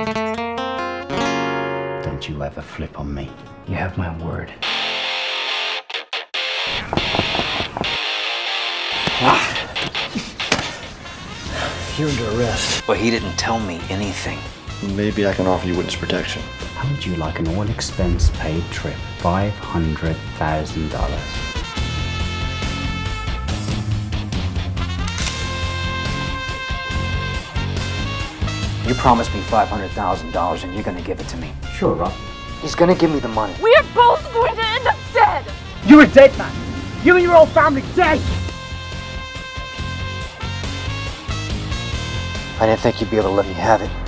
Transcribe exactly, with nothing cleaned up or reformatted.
Don't you ever flip on me. You have my word. You're under arrest. But he didn't tell me anything. Maybe I can offer you witness protection. How would you like an all-expense-paid trip? five hundred thousand dollars. You promised me five hundred thousand dollars and you're gonna give it to me. Sure, Rob. He's gonna give me the money. We are both going to end up dead! You're a dead man. You and your whole family dead. I didn't think you'd be able to let me have it.